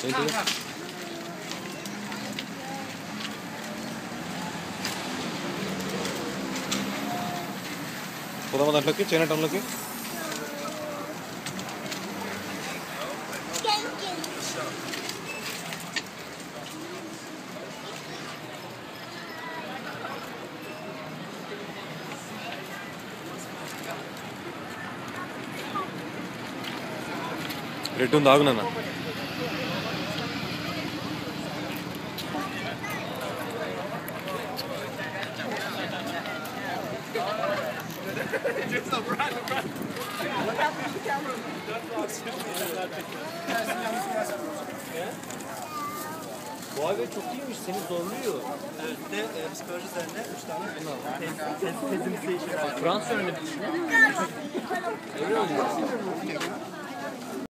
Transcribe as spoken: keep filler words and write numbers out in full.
పోదామా దాంట్లోకి China టౌన్లోకి? Red ఉంది, ఆగు నాన్న. Bu abi çok iyiymiş, seni zorluyor. Evet, bir de e, psikoloji üzerine üç tane Fransız öğrenmek için. Öyle oluyor.